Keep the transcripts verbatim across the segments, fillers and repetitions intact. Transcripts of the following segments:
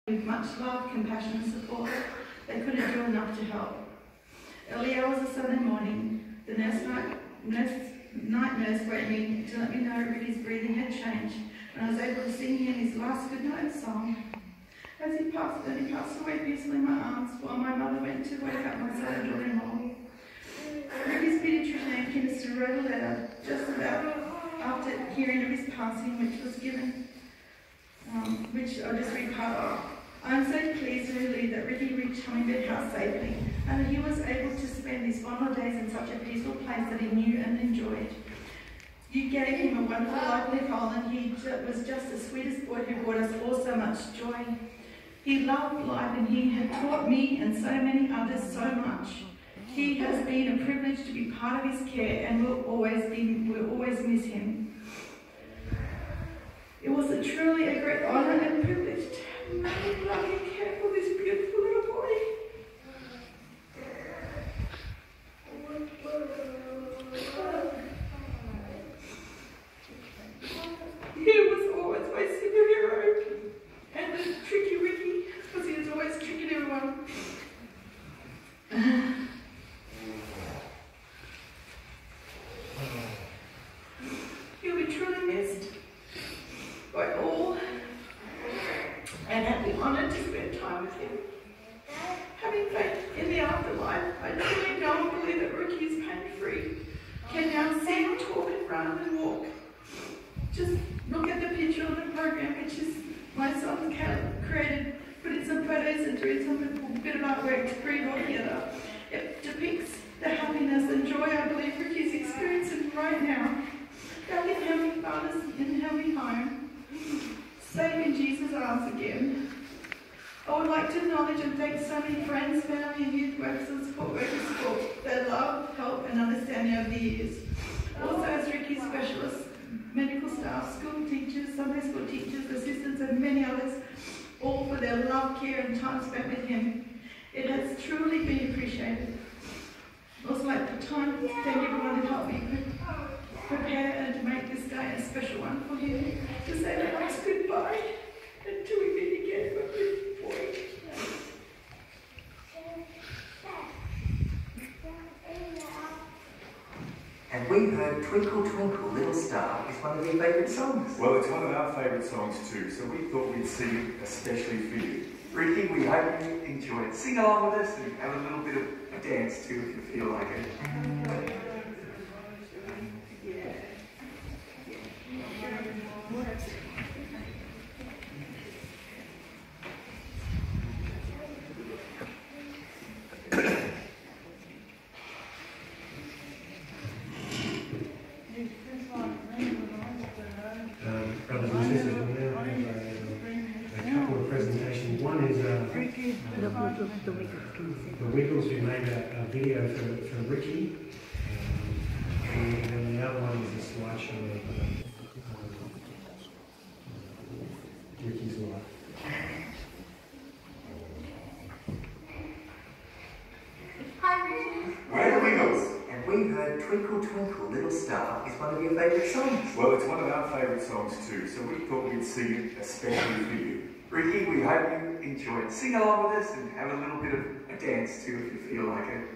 With much love, compassion and support, they couldn't do enough to help. Early hours of Sunday morning, the nurse night, nurse, night nurse waked me to let me know Ricky's breathing had changed, and I was able to sing him his last goodnight song. As he passed, then he passed away peacefully in my arms, while my mother went to wake up my son and daughter-in-law. Ricky's paediatrician Aunt Kinister wrote a letter just about after hearing of his passing, which was given, um, which I'll just read part of. I am so pleased and relieved that Ricky reached Hummingbird House safely and that he was able to spend these final days in such a peaceful place that he knew and enjoyed. You gave him a wonderful life, Nicole, and he was just the sweetest boy who brought us all so much joy. He loved life and he had taught me and so many others so much. He has been a privilege to be part of his care and will always be, we'll always miss him. It was a truly a great honour and privilege to have love and care for this beautiful little boy. He was always my superhero, and the tricky Ricky, because he was always tricking everyone. He'll be truly missed by all, and I'd be honoured to spend time with him. Having faith in the afterlife, I truly know and believe that Ricky is pain-free, can now sing, talk and run and walk. Just look at the picture on the program, which is my son created, put in some photos and doing some bit of artwork to bring it all together. It depicts the happiness and joy I believe Ricky's experiencing right now. Back in Heavenly Father's in Heavenly Home, safe in Jesus' arms again. I would like to acknowledge and thank so many friends, family and youth workers and support workers for their love, help and understanding over the years. Also as Ricky's specialists, medical staff, school teachers, Sunday school teachers, assistants and many others, all for their love, care and time spent with him. It has truly been appreciated. I'd also like the time to thank everyone who helped me prepare and to make this day a special one for him, to say that last goodbye until we meet again, my beautiful boy. And we heard Twinkle Twinkle Little Star is one of your favourite songs. Well, it's one of our favourite songs too, so we thought we'd sing it especially for you. Ricky, we hope you enjoy it. Sing along with us and have a little bit of a dance too if you feel like it. Brothers and sisters, we'll now have a, a couple of presentations. One is uh, the Wiggles, who made a, a video for, for Ricky, um, and then the other one is a slideshow of uh, uh, Ricky's life. We're the Wiggles, and we heard Twinkle Twinkle Little Star is one of your favourite songs. Well, it's one of our favourite songs too, so we thought we'd sing it especially for you. Ricky, we hope you enjoy it. Sing along with us and have a little bit of a dance too if you feel like it.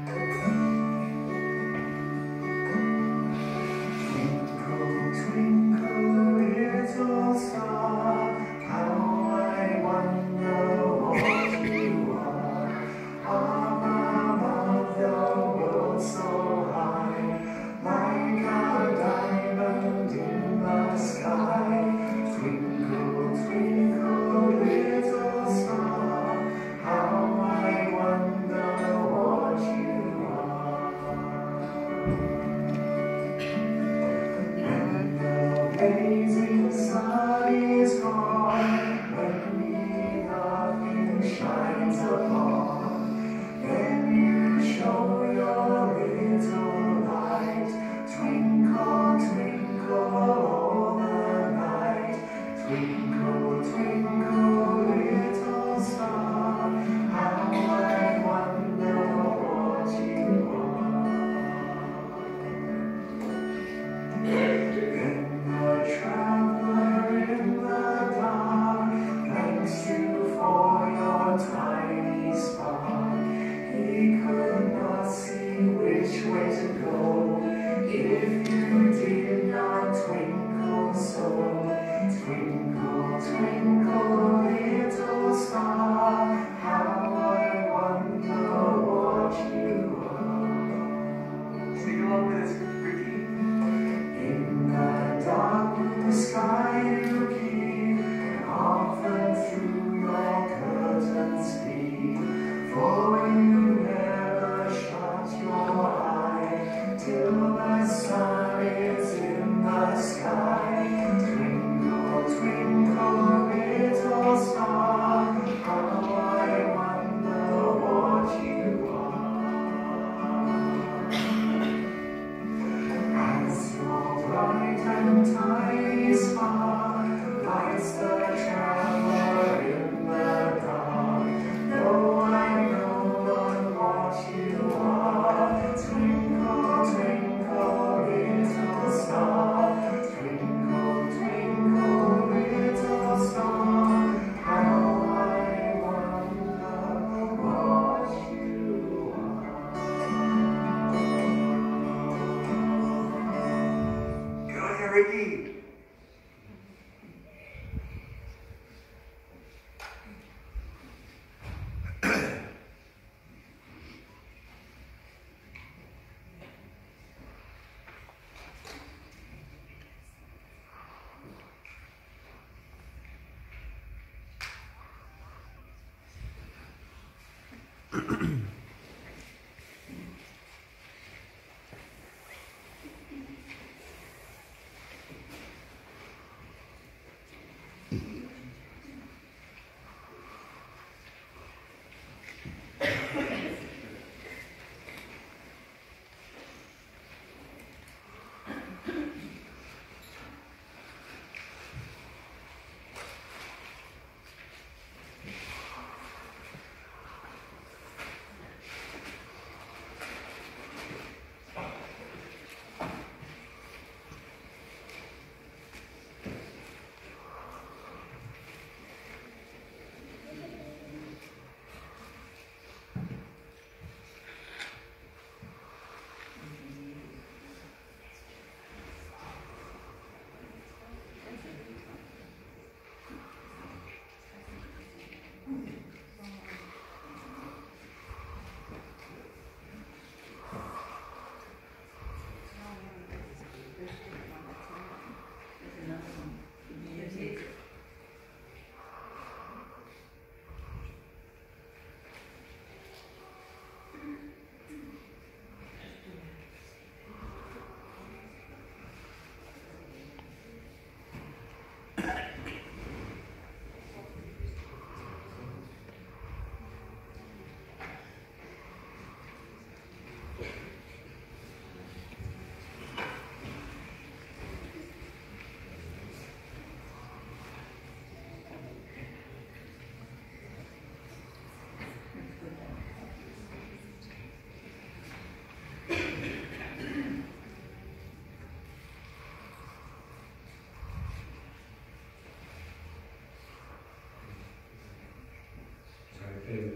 Twinkle, twinkle, little star, how I wonder what you are. Up above the world so high, like a diamond in the sky. Twinkle, twinkle, little star, how I wonder what you are.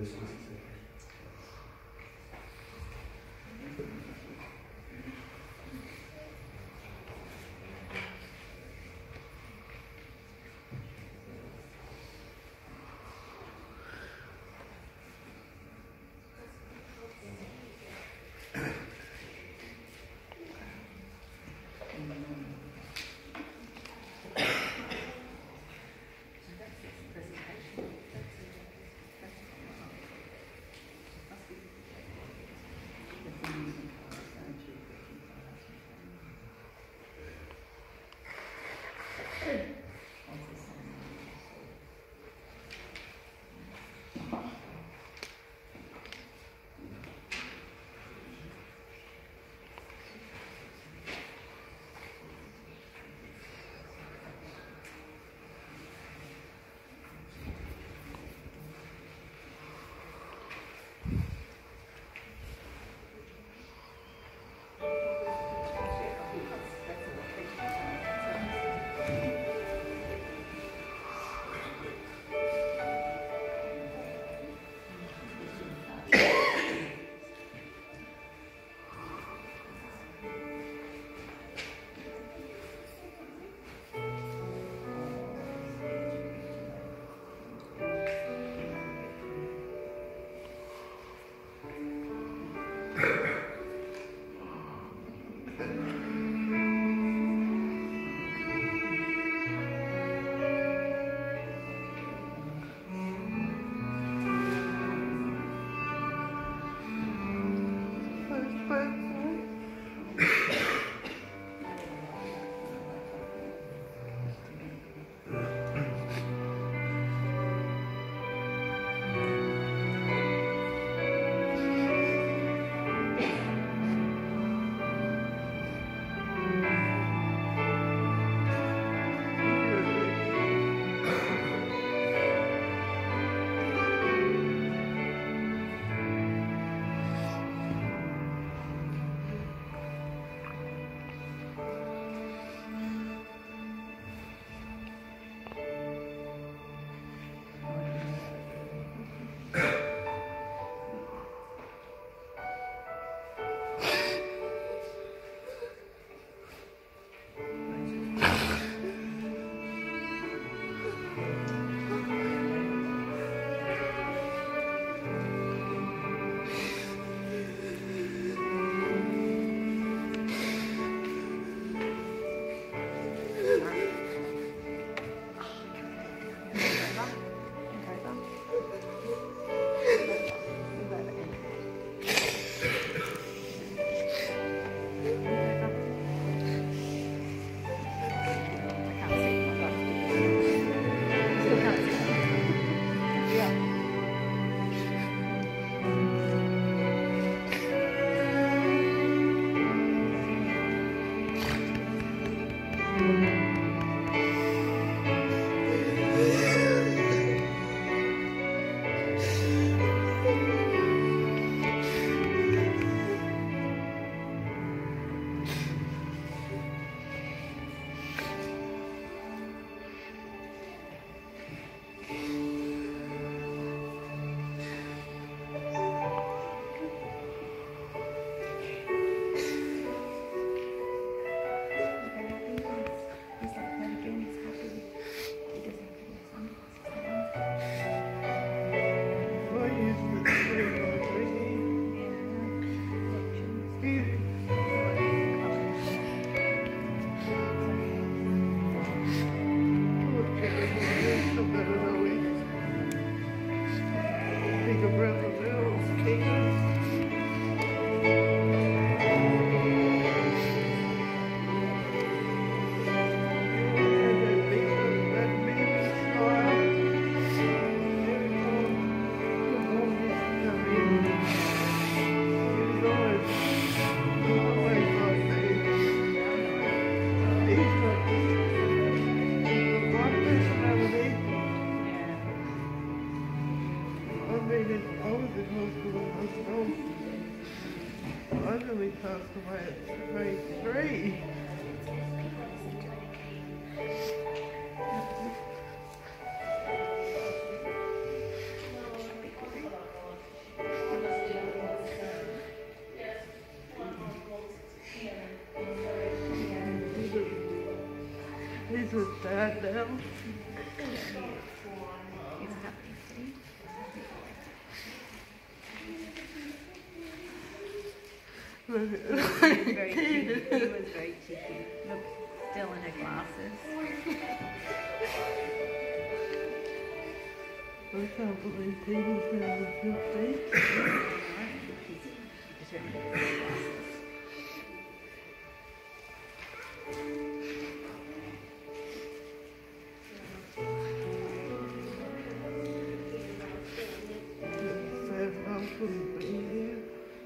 this was exactly. girl. Very cheeky. He was very cheeky. Look, still in her glasses. I can't believe Peter's now the fifteen. He's determined to wear glasses. Sad mum couldn't be here.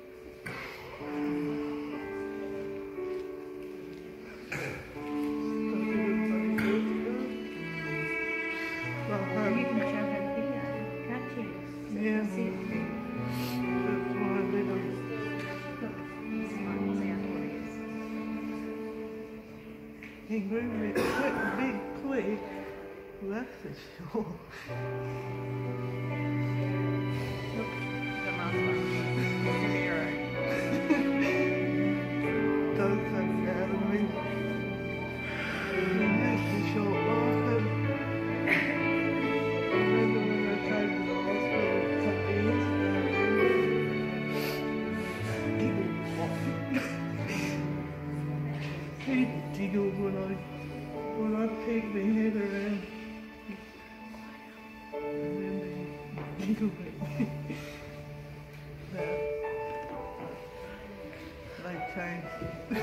Well, You um, can show her the video, can't you? So you Yeah. can see it through. that's why I did it. Look, this is like what's out what it is. He grew me quite a big quick, that's for sure. Look, the last one. It's a hero. Don't take it out of me. He has the short life and I remember when I came to the hospital a couple of years ago, he giggled when I when I peeked my head around. And then he giggled at me. But they changed.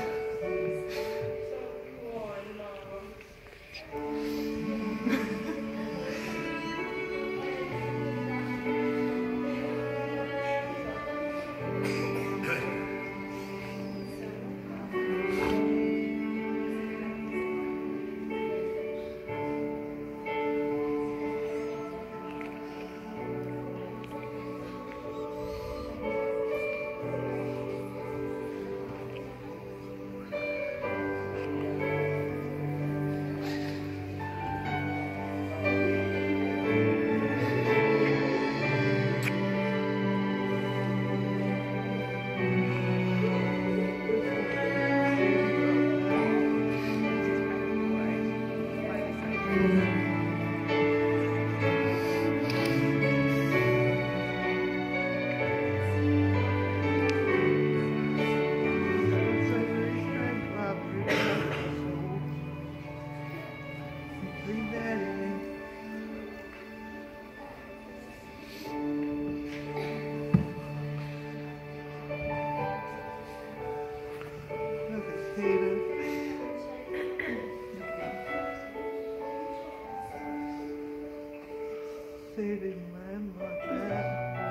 Feeding man like that.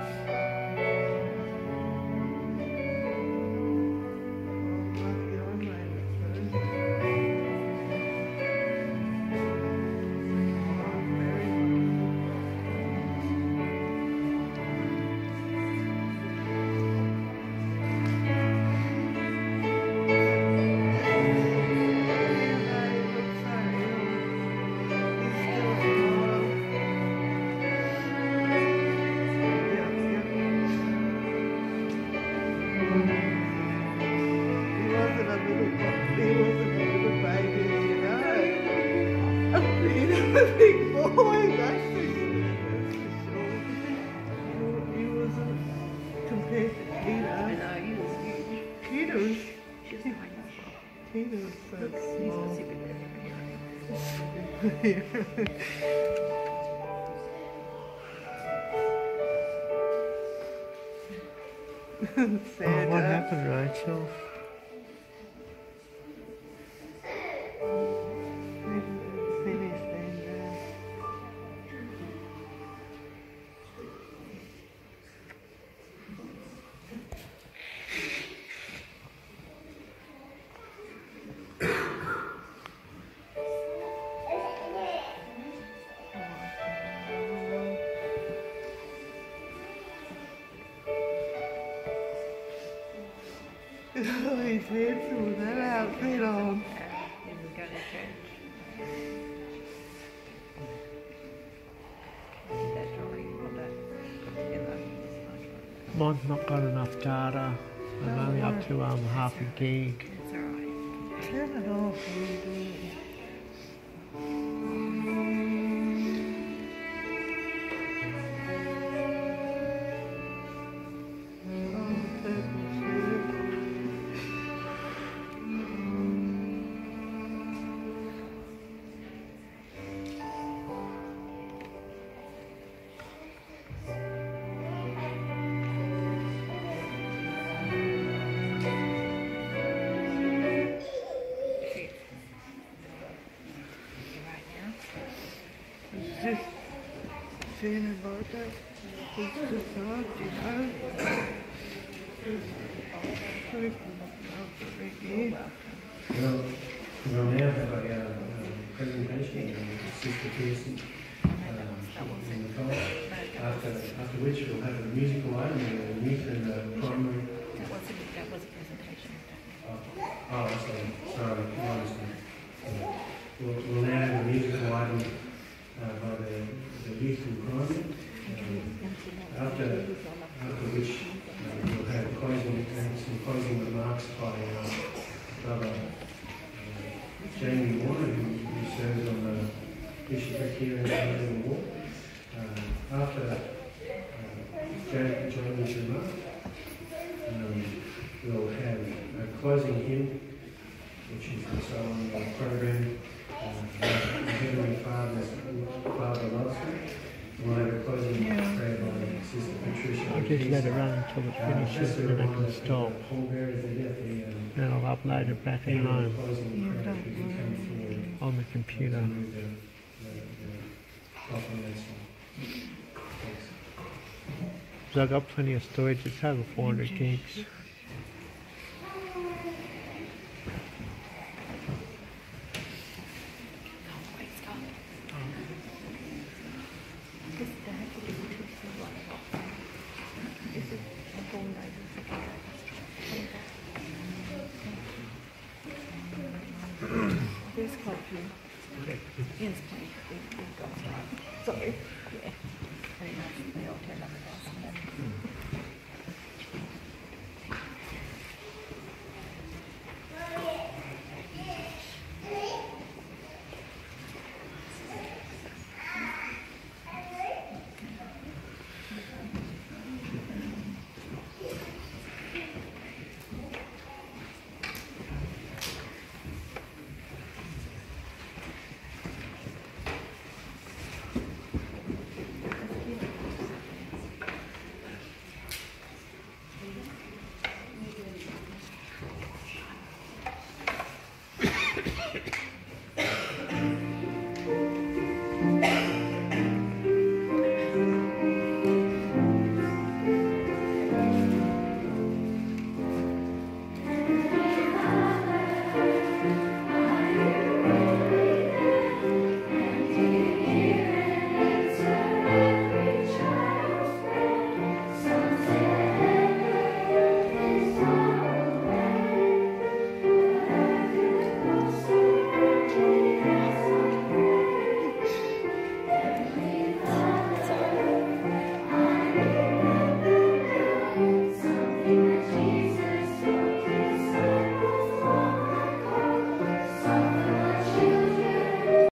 I'm lucky I made it through. I'm very big boy, that's for sure. He wasn't compared to I Peter. know, he was huge. Peter was, She was like that. Peter was so Look, he's a small. superhero. Sad. What happened, Rachel? Finished and Oh, he's handsome with that outfit on. Yeah, he was going to church. That drawing, all that put together. Mine's not got enough data. I'm only up to um, half a gig. It's alright. Turn it off, will you do it? feeling about that. It's just hard, you know. It's so Well, we'll now have a uh, um, presentation of Sister Pearson um, in the college, after, after which we'll have a musical item in the youth and the primary. That was a, that was a presentation. Oh, oh sorry, sorry, I understand. Yeah. We'll, we'll now have a musical item uh, by the, the youth and primary. Um, after, after which uh, we'll have closing, uh, some closing remarks by uh, Brother uh, Jamie Warner, who, who serves on the bishopric here in Canadian War. Uh, after uh, Jamie, Jamie's remark, um, we'll have a closing hymn, which is the song uh, program, uh, Heavenly Father's Father Loves Me. We'll have a closing Yeah. prayer by Sister Patricia. I'll just let it run until it finishes and then I can stop. Then I'll upload it back at home on the computer. So I've got plenty of storage, it's over four hundred gigs. There's coffee. Yes, please. Sorry. Yeah.